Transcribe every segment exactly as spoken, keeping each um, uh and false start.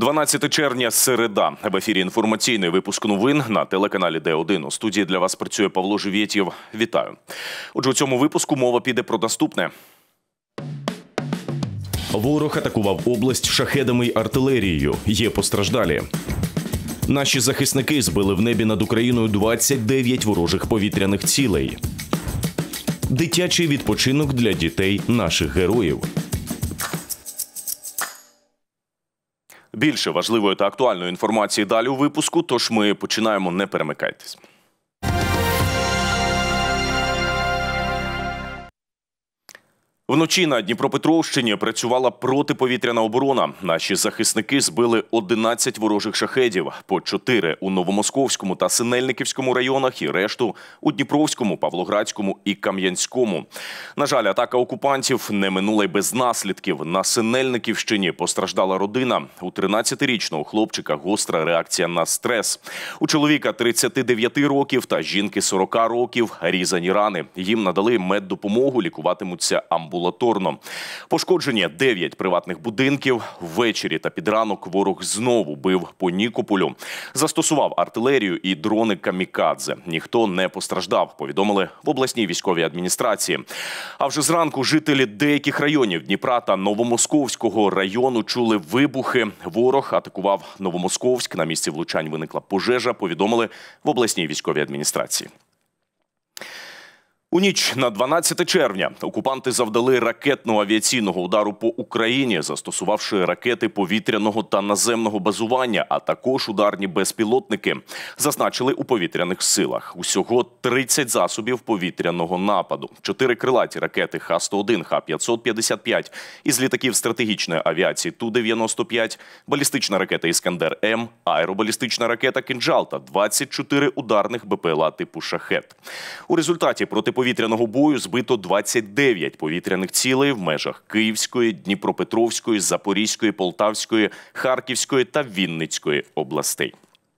дванадцяте червня, середа. В ефірі інформаційний випуск новин на телеканалі Д один. У студії для вас працює Павло Живєтєв. Вітаю. Отже, у цьому випуску мова піде про наступне. Ворог атакував область шахедами й артилерією. Є постраждалі. Наші захисники збили в небі над Україною двадцять дев'ять ворожих повітряних цілей. Дитячий відпочинок для дітей наших героїв. Більше важливої та актуальної інформації далі у випуску, тож ми починаємо, не перемикайтесь. Вночі на Дніпропетровщині працювала протиповітряна оборона. Наші захисники збили одинадцять ворожих шахедів, по чотири у Новомосковському та Синельниківському районах і решту у Дніпровському, Павлоградському і Кам'янському. На жаль, атака окупантів не минула й без наслідків. На Синельниківщині постраждала родина. У тринадцятирічного хлопчика гостра реакція на стрес. У чоловіка тридцяти дев'яти років та жінки сорока років різані рани. Їм надали меддопомогу, лікуватимуться амбулаторно. Пошкоджені дев'ять приватних будинків. Ввечері та під ранок ворог знову бив по Нікополю. Застосував артилерію і дрони камікадзе. Ніхто не постраждав, повідомили в обласній військовій адміністрації. А вже зранку жителі деяких районів Дніпра та Новомосковського району чули вибухи. Ворог атакував Новомосковськ. На місці влучань виникла пожежа, повідомили в обласній військовій адміністрації. У ніч на дванадцяте червня окупанти завдали ракетного авіаційного удару по Україні, застосувавши ракети повітряного та наземного базування, а також ударні безпілотники, зазначили у повітряних силах. Усього тридцять засобів повітряного нападу, чотири крилаті ракети Х сто один, Х п'ятсот п'ятдесят п'ять із літаків стратегічної авіації Ту дев'яносто п'ять, балістична ракета «Іскандер-М», аеробалістична ракета «Кинджал» та двадцять чотири ударних БПЛА типу «Шахед». У результаті протиповітряного повітряного бою збито двадцять дев'ять повітряних цілей в межах Київської, Дніпропетровської, Запорізької, Полтавської, Харківської та Вінницької областей.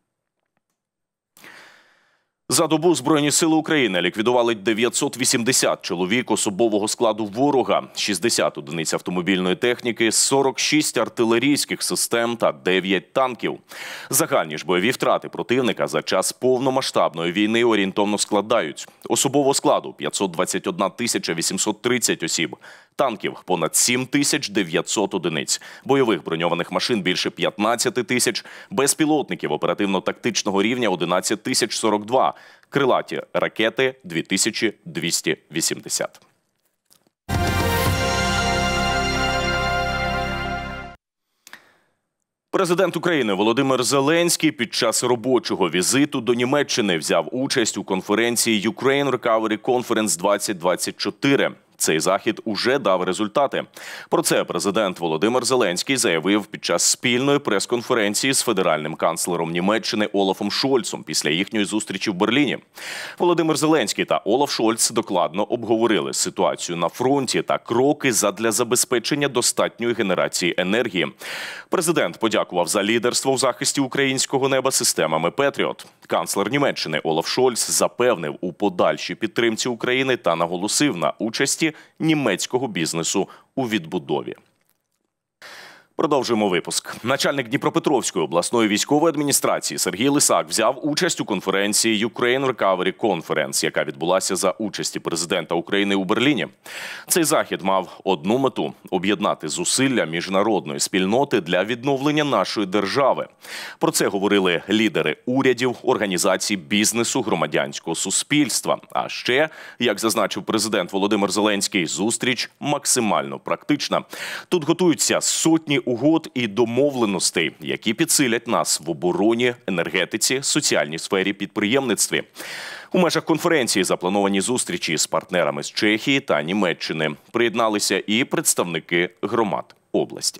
За добу Збройні сили України ліквідували дев'ятсот вісімдесят чоловік особового складу ворога, шістдесят одиниць автомобільної техніки, сорок шість артилерійських систем та дев'ять танків. Загальні ж бойові втрати противника за час повномасштабної війни орієнтовно складають: особового складу – п'ятсот двадцять одна тисяча вісімсот тридцять осіб, танків – понад сім тисяч дев'ятсот одиниць, бойових броньованих машин – більше п'ятнадцять тисяч, безпілотників оперативно-тактичного рівня – одинадцять тисяч сорок два, крилаті ракети – дві тисячі двісті вісімдесят. Президент України Володимир Зеленський під час робочого візиту до Німеччини взяв участь у конференції Ukraine Recovery Conference двадцять двадцять чотири. Цей захід уже дав результати. Про це президент Володимир Зеленський заявив під час спільної прес-конференції з федеральним канцлером Німеччини Олафом Шольцом після їхньої зустрічі в Берліні. Володимир Зеленський та Олаф Шольц докладно обговорили ситуацію на фронті та кроки задля забезпечення достатньої генерації енергії. Президент подякував за лідерство в захисті українського неба системами «Петріот». Канцлер Німеччини Олаф Шольц запевнив у подальшій підтримці України та наголосив на участі німецького бізнесу у відбудові. Продовжуємо випуск. Начальник Дніпропетровської обласної військової адміністрації Сергій Лисак взяв участь у конференції Ukraine Recovery Conference, яка відбулася за участі президента України у Берліні. Цей захід мав одну мету – об'єднати зусилля міжнародної спільноти для відновлення нашої держави. Про це говорили лідери урядів, організацій бізнесу, громадянського суспільства. А ще, як зазначив президент Володимир Зеленський, зустріч максимально практична. Тут готуються сотні угод і домовленостей, які підсилять нас в обороні, енергетиці, соціальній сфері, підприємництві. У межах конференції заплановані зустрічі з партнерами з Чехії та Німеччини. Приєдналися і представники громад області.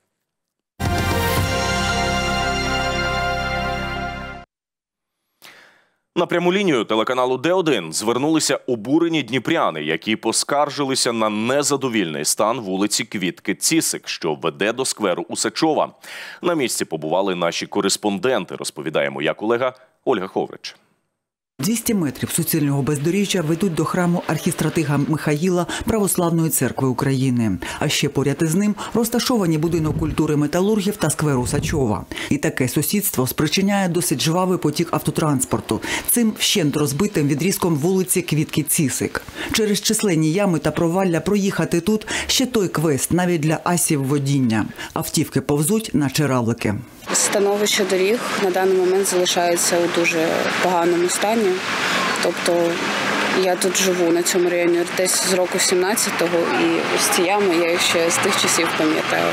На пряму лінію телеканалу Д один звернулися обурені дніпряни, які поскаржилися на незадовільний стан вулиці Квітки Цісик, що веде до скверу Усачова. На місці побували наші кореспонденти, розповідає моя колега Ольга Ховрич. двісті метрів суцільного бездоріжжя ведуть до храму архістратига Михаїла Православної церкви України. А ще поряд із ним розташовані будинок культури металургів та сквер Усачова. І таке сусідство спричиняє досить жвавий потік автотранспорту, цим вщент розбитим відрізком вулиці Квітки-Цісик. Через численні ями та провалля проїхати тут ще той квест навіть для асів водіння. Автівки повзуть, наче равлики. Становище доріг на даний момент залишається у дуже поганому стані. Тобто я тут живу на цьому районі десь з року сімнадцятого, і ось ці ями я ще з тих часів пам'ятаю.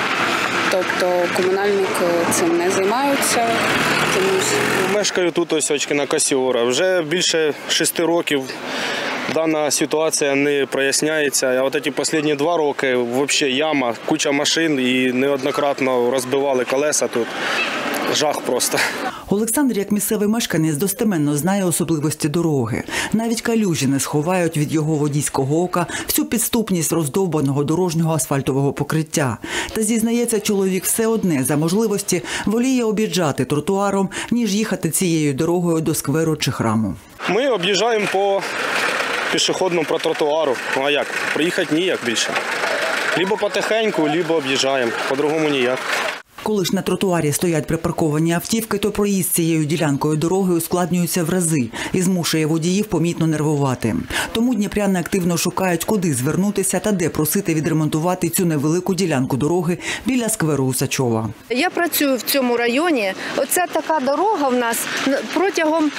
Тобто комунальники цим не займаються. Чомусь. Мешкаю тут ось очки на Касіора. Вже більше шести років дана ситуація не проясняється. А от ці останні два роки взагалі яма, куча машин і неоднократно розбивали колеса тут. Жах просто. Олександр, як місцевий мешканець, достеменно знає особливості дороги. Навіть калюжі не сховають від його водійського ока всю підступність роздовбаного дорожнього асфальтового покриття. Та зізнається, чоловік все одне за можливості воліє об'їжджати тротуаром, ніж їхати цією дорогою до скверу чи храму. Ми об'їжджаємо по пішохідному про тротуару. Ну а як? Приїхати ніяк більше. Либо потихеньку, либо об'їжджаємо. По-другому ніяк. Коли ж на тротуарі стоять припарковані автівки, то проїзд цією ділянкою дороги ускладнюється в рази і змушує водіїв помітно нервувати. Тому дніпряни активно шукають, куди звернутися та де просити відремонтувати цю невелику ділянку дороги біля скверу Усачова. Я працюю в цьому районі. Оця така дорога в нас протягом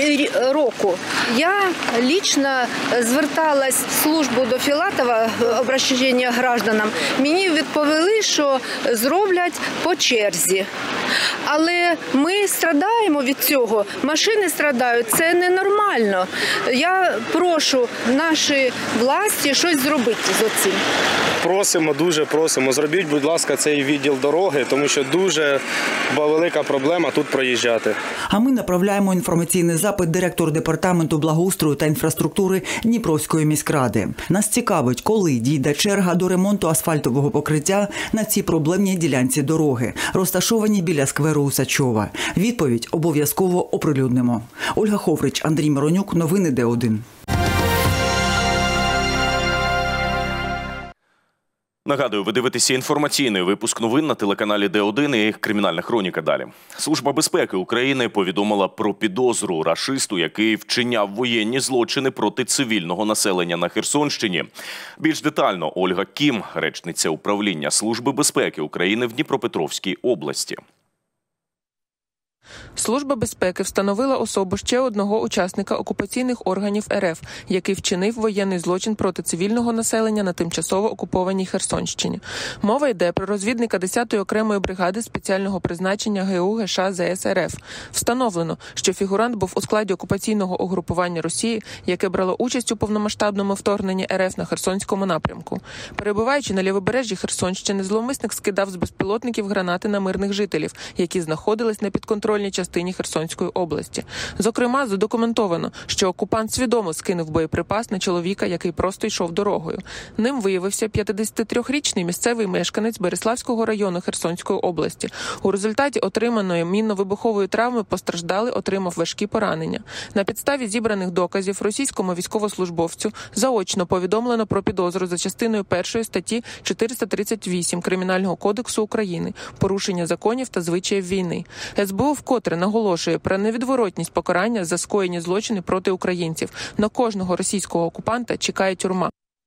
року. Я лично зверталась в службу до Філатова, обращення гражданам. Мені відповіли, що зроблять по черзі. Але ми страдаємо від цього, машини страдають, це ненормально. Я прошу наші власті щось зробити з цим. Просимо, дуже просимо, зробіть, будь ласка, цей відділ дороги, тому що дуже велика проблема тут проїжджати. А ми направляємо інформаційний запит директору департаменту благоустрою та інфраструктури Дніпровської міськради. Нас цікавить, коли дійде черга до ремонту асфальтового покриття на цій проблемній ділянці дороги, розташованій біля скверу Усачова. Відповідь обов'язково оприлюднимо. Ольга Ховрич, Андрій Миронюк, новини Д один. Нагадую, ви дивитеся інформаційний випуск новин на телеканалі Д один і кримінальна хроніка далі. Служба безпеки України повідомила про підозру рашисту, який вчиняв воєнні злочини проти цивільного населення на Херсонщині. Більш детально Ольга Кім, речниця управління Служби безпеки України в Дніпропетровській області. Служба безпеки встановила особу ще одного учасника окупаційних органів Р Ф, який вчинив воєнний злочин проти цивільного населення на тимчасово окупованій Херсонщині. Мова йде про розвідника десятої окремої бригади спеціального призначення Г У Г Ш З С Р Ф. Встановлено, що фігурант був у складі окупаційного угрупування Росії, яке брало участь у повномасштабному вторгненні Р Ф на Херсонському напрямку. Перебуваючи на лівобережжі Херсонщини, зловмисник скидав з безпілотників гранати на мирних жителів, які знаходились на підконтрольній частині Херсонської області. Зокрема, задокументовано, що окупант свідомо скинув боєприпас на чоловіка, який просто йшов дорогою. Ним виявився п'ятдесятитрирічний місцевий мешканець Береславського району Херсонської області. У результаті отриманої мінно-вибухової травми постраждалий отримав важкі поранення. На підставі зібраних доказів російському військовослужбовцю заочно повідомлено про підозру за частиною першої статті чотириста тридцять вісім Кримінального кодексу України «Порушення законів та звичаїв війни». С Б У вкотре наголошує про невідворотність покарання за скоєні злочини проти українців. На кожного російського окупанта чекає тюрма.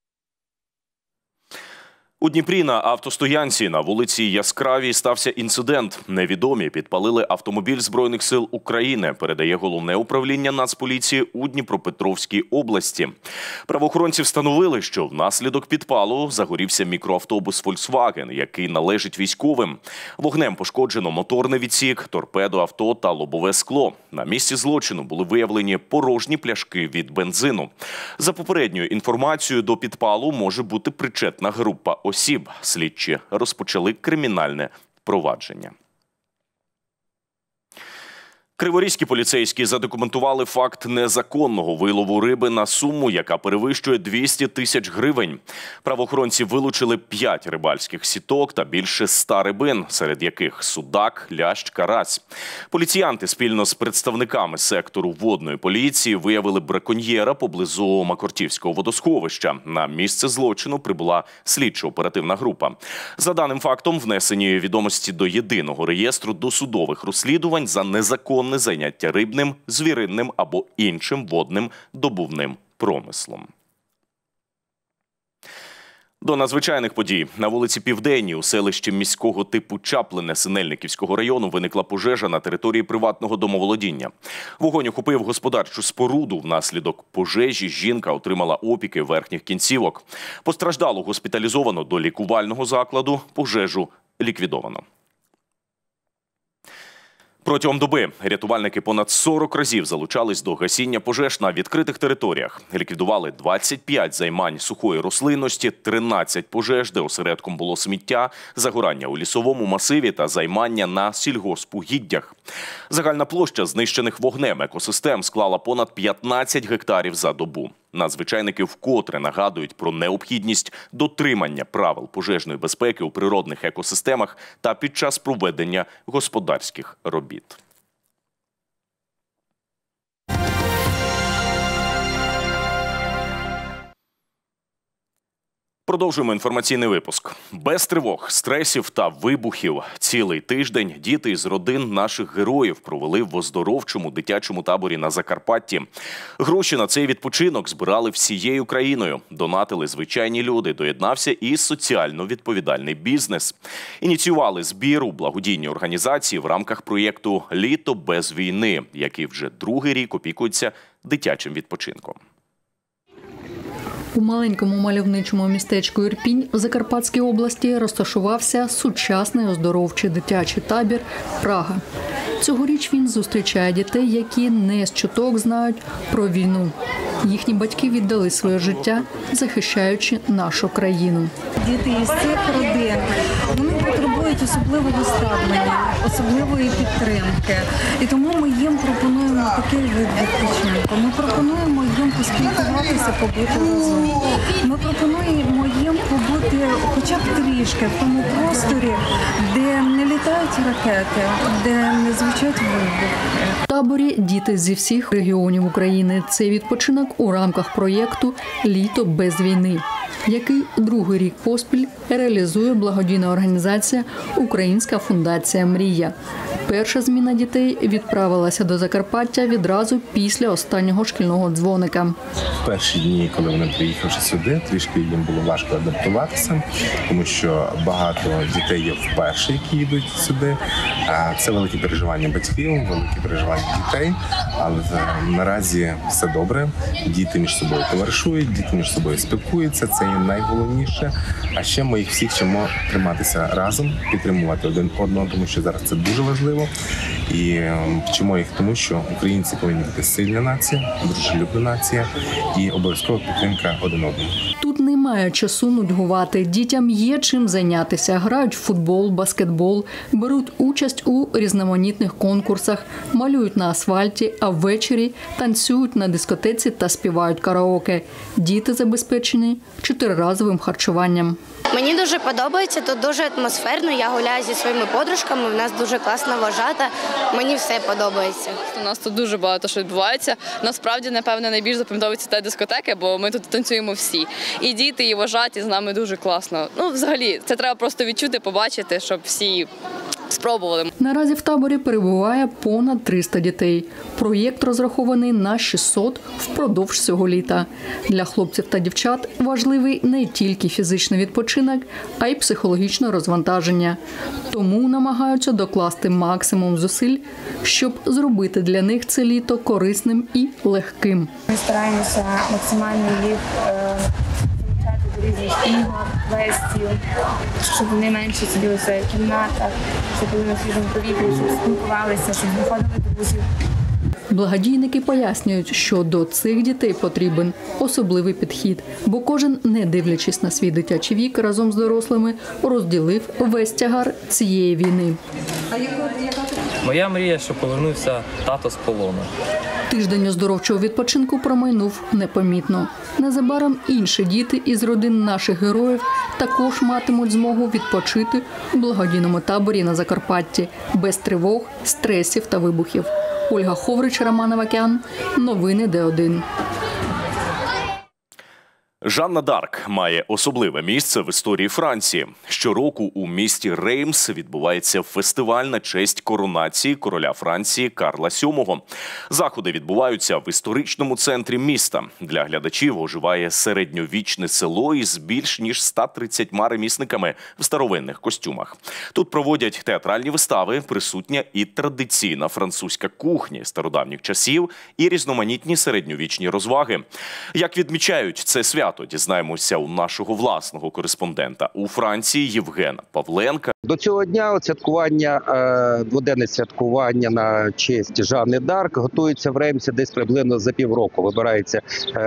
У Дніпрі на автостоянці на вулиці Яскравій стався інцидент. Невідомі підпалили автомобіль Збройних сил України, передає Головне управління Нацполіції у Дніпропетровській області. Правоохоронці встановили, що внаслідок підпалу загорівся мікроавтобус Volkswagen, який належить військовим. Вогнем пошкоджено моторний відсік, торпеду авто та лобове скло. На місці злочину були виявлені порожні пляшки від бензину. За попередньою інформацією, до підпалу може бути причетна група осіб. Слідчі розпочали кримінальне провадження. Криворізькі поліцейські задокументували факт незаконного вилову риби на суму, яка перевищує двісті тисяч гривень. Правоохоронці вилучили п'ять рибальських сіток та більше ста рибин, серед яких судак, лящ, карась. Поліціянти спільно з представниками сектору водної поліції виявили браконьєра поблизу Макортівського водосховища. На місце злочину прибула слідчо-оперативна група. За даним фактом внесені відомості до єдиного реєстру досудових розслідувань за незаконне заняття рибним, звіринним або іншим водним добувним промислом. До надзвичайних подій. На вулиці Південній у селищі міського типу Чаплине Синельниківського району виникла пожежа на території приватного домоволодіння. Вогонь охопив господарчу споруду. Внаслідок пожежі жінка отримала опіки верхніх кінцівок. Постраждалу госпіталізовано до лікувального закладу, пожежу ліквідовано. Протягом доби рятувальники понад сорок разів залучались до гасіння пожеж на відкритих територіях. Ліквідували двадцять п'ять займань сухої рослинності, тринадцять пожеж, де осередком було сміття, загорання у лісовому масиві та займання на сільгоспугіддях. Загальна площа знищених вогнем екосистем склала понад п'ятнадцять гектарів за добу. Надзвичайники вкотре нагадують про необхідність дотримання правил пожежної безпеки у природних екосистемах та під час проведення господарських робіт. Продовжуємо інформаційний випуск. Без тривог, стресів та вибухів цілий тиждень діти із родин наших героїв провели в оздоровчому дитячому таборі на Закарпатті. Гроші на цей відпочинок збирали всією країною. Донатили звичайні люди, доєднався і соціально відповідальний бізнес. Ініціювали збір у благодійній організації в рамках проєкту «Літо без війни», який вже другий рік опікується дитячим відпочинком. У маленькому мальовничому містечку Ірпінь в Закарпатській області розташувався сучасний оздоровчий дитячий табір «Прага». Цьогоріч він зустрічає дітей, які не з чуток знають про війну. Їхні батьки віддали своє життя, захищаючи нашу країну. Діти із цих родин, вони потребують особливого ставлення, особливої підтримки. І тому ми їм пропонуємо такий вид відпочинку. Ми пропонуємо їм поспілкуватися, побути разом. Ми пропонуємо їм побути хоча б трішки в тому просторі, де не літають ракети, де не звучать вибухи. В таборі діти зі всіх регіонів України. Це відпочинок у рамках проєкту «Літо без війни», який другий рік поспіль реалізує благодійна організація «Українська фундація Мрія». Перша зміна дітей відправилася до Закарпаття відразу після останнього шкільного дзвоника. В перші дні, коли вони приїхавши сюди, трішки їм було важко адаптуватися, тому що багато дітей є вперше, які йдуть сюди. Це велике переживання батьків, велике переживання дітей, але наразі все добре. Діти між собою товаришують, діти між собою спілкуються, це є найголовніше. А ще ми їх всіх вчимо триматися разом, підтримувати один одного, тому що зараз це дуже важливо. І вчимо їх тому, що українці повинні бути сильна нація, дружелюбна нація і обов'язкова підтримка один одного. Тут немає часу нудьгувати. Дітям є чим зайнятися. Грають в футбол, баскетбол, беруть участь у різноманітних конкурсах, малюють на асфальті, а ввечері танцюють на дискотеці та співають караоке. Діти забезпечені чотириразовим харчуванням. Мені дуже подобається, тут дуже атмосферно, я гуляю зі своїми подружками, в нас дуже класна вважата, мені все подобається. У нас тут дуже багато що відбувається, насправді, напевно, найбільш запам'ятовуються та дискотеки, бо ми тут танцюємо всі. І діти, і вважаті, з нами дуже класно. Ну, взагалі, це треба просто відчути, побачити, щоб всі спробували. Наразі в таборі перебуває понад триста дітей. Проєкт розрахований на шістсот впродовж цього літа. Для хлопців та дівчат важливий не тільки фізичний відпочинок, а й психологічне розвантаження. Тому намагаються докласти максимум зусиль, щоб зробити для них це літо корисним і легким. Ми стараємося максимально їх до різних ігор, квестів, щоб вони менше сиділи в своїх кімнатах, щоб були на свіжому повітрі, щоб спілкувалися, щоб знаходили друзів. Благодійники пояснюють, що до цих дітей потрібен особливий підхід, бо кожен, не дивлячись на свій дитячий вік, разом з дорослими розділив весь тягар цієї війни. А яка, яка Моя мрія, щоб повернувся тато з полону. Тиждень оздоровчого відпочинку промайнув непомітно. Незабаром інші діти із родин наших героїв також матимуть змогу відпочити у благодійному таборі на Закарпатті без тривог, стресів та вибухів. Ольга Ховрич, Роман Авакян. Новини Д один. Жанна Дарк має особливе місце в історії Франції. Щороку у місті Реймс відбувається фестиваль на честь коронації короля Франції Карла сьомого. Заходи відбуваються в історичному центрі міста. Для глядачів оживає середньовічне село із більш ніж ста тридцятьма ремісниками в старовинних костюмах. Тут проводять театральні вистави, присутня і традиційна французька кухня стародавніх часів, і різноманітні середньовічні розваги. Як відмічають це свято, дізнаємося у нашого власного кореспондента у Франції Євгена Павленка. До цього дня святкування, дводенне святкування на честь Жанни Дарк готується в Реймсі десь приблизно за півроку. Вибираються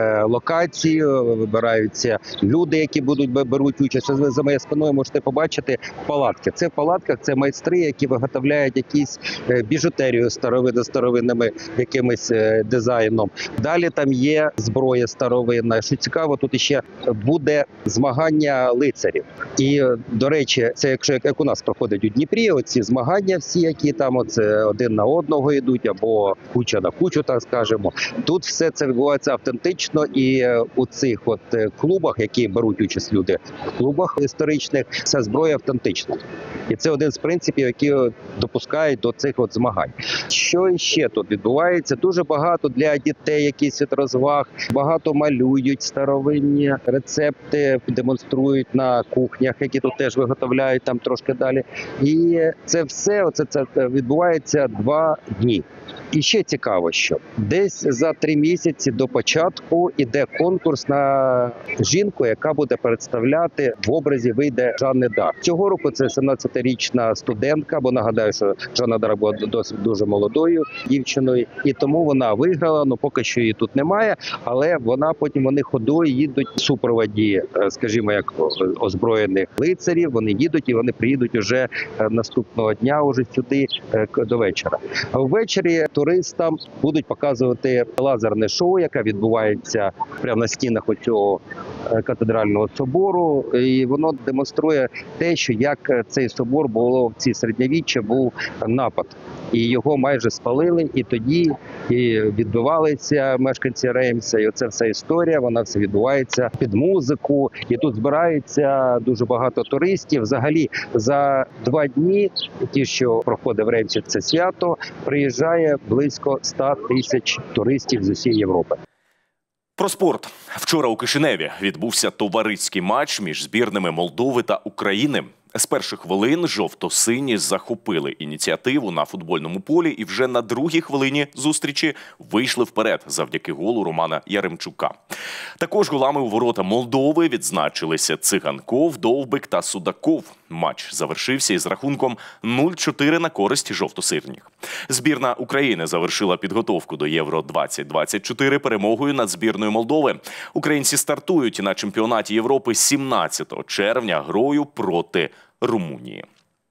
локації, вибираються люди, які будуть беруть участь. Ви за моєю спиною можете побачити палатки. Це в палатках, це майстри, які виготовляють якісь біжутерію старовинно старовинними якимось дизайном. Далі там є зброя старовинна. Що цікаво, тут ще буде змагання лицарів. І, до речі, це якщо як у нас проходить у Дніпрі, оці змагання всі, які там оце один на одного йдуть, або куча на кучу, так скажемо. Тут все це відбувається автентично, і у цих от клубах, які беруть участь люди в клубах історичних, вся зброя автентична. І це один з принципів, які допускають до цих от змагань. Що ще тут відбувається? Дуже багато для дітей якісь от розваг, багато малюють старовинні рецепти, демонструють на кухнях, які тут теж виготовляють там трошки далі. І це все оце, це відбувається два дні. І ще цікаво, що десь за три місяці до початку іде конкурс на жінку, яка буде представляти в образі, вийде Жанни Дарк. Цього року це сімнадцятирічна студентка, бо нагадаю, що Жанна Дарк була досить дуже молодою дівчиною, і тому вона виграла, ну поки що її тут немає, але вона потім, вони ходою їдуть в супроводі, скажімо, як озброєних лицарів, вони їдуть і вони приїдуть уже наступного дня уже сюди до вечора. А ввечері туристам будуть показувати лазерне шоу, яке відбувається прямо на стінах оцього катедрального собору. І воно демонструє те, що як цей собор було в ці середньовіччя, був напад. І його майже спалили, і тоді і відбивалися мешканці Реймса. І оця вся історія, вона все відбувається під музику. І тут збирається дуже багато туристів. Взагалі за два дні, ті, що проходить в Реймсі це свято, приїжджає близько ста тисяч туристів з усієї Європи. Про спорт. Вчора у Кишиневі відбувся товариський матч між збірними Молдови та України. З перших хвилин жовто-сині захопили ініціативу на футбольному полі і вже на другій хвилині зустрічі вийшли вперед завдяки голу Романа Яремчука. Також голами у ворота Молдови відзначилися Циганков, Довбик та Судаков. Матч завершився із рахунком нуль чотири на користь жовто-синіх. Збірна України завершила підготовку до Євро двадцять двадцять чотири перемогою над збірною Молдови. Українці стартують на чемпіонаті Європи сімнадцятого червня грою проти Румунії.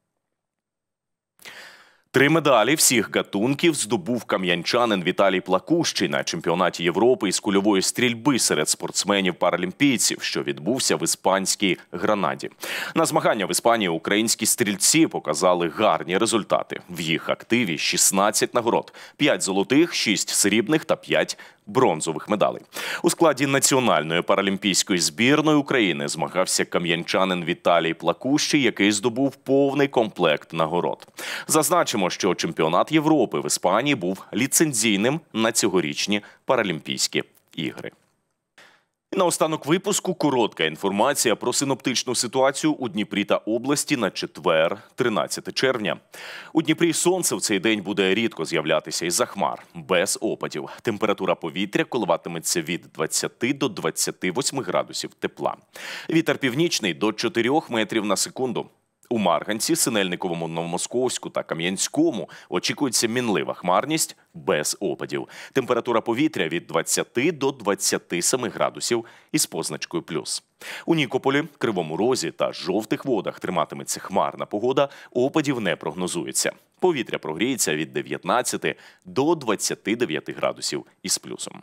Три медалі всіх гатунків здобув кам'янчанин Віталій Плакущий на чемпіонаті Європи із кульової стрільби серед спортсменів-паралімпійців, що відбувся в іспанській Гранаді. На змагання в Іспанії українські стрільці показали гарні результати. В їх активі шістнадцять нагород – п'ять золотих, шість срібних та п'ять бронзових медалей. У складі національної паралімпійської збірної України змагався кам'янчанин Віталій Плакущий, який здобув повний комплект нагород. Зазначимо, що чемпіонат Європи в Іспанії був ліцензійним на цьогорічні Паралімпійські ігри. І наостанок випуску коротка інформація про синоптичну ситуацію у Дніпрі та області на четвер, тринадцяте червня. У Дніпрі сонце в цей день буде рідко з'являтися із-за хмар, без опадів. Температура повітря коливатиметься від двадцяти до двадцяти восьми градусів тепла. Вітер північний до чотирьох метрів на секунду. У Марганці, Синельниковому, Новомосковську та Кам'янському очікується мінлива хмарність без опадів. Температура повітря від двадцяти до двадцяти семи градусів із позначкою плюс. У Нікополі, Кривому Розі та Жовтих Водах триматиметься хмарна погода, опадів не прогнозується. Повітря прогріється від дев'ятнадцяти до двадцяти дев'яти градусів із плюсом.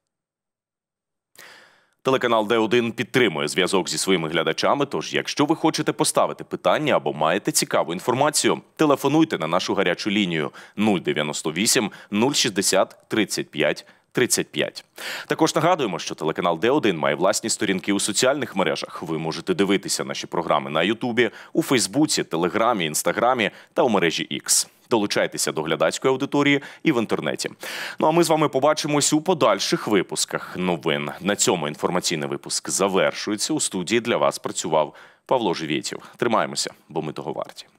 Телеканал Д один підтримує зв'язок зі своїми глядачами, тож якщо ви хочете поставити питання або маєте цікаву інформацію, телефонуйте на нашу гарячу лінію нуль дев'яносто вісім нуль шістдесят тридцять п'ять тридцять п'ять. Також нагадуємо, що телеканал Д один має власні сторінки у соціальних мережах. Ви можете дивитися наші програми на Ютубі, у Фейсбуці, Телеграмі, Інстаграмі та у мережі Ікс. Долучайтеся до глядацької аудиторії і в інтернеті. Ну а ми з вами побачимось у подальших випусках новин. На цьому інформаційний випуск завершується. У студії для вас працював Павло Живєтєв. Тримаємося, бо ми того варті.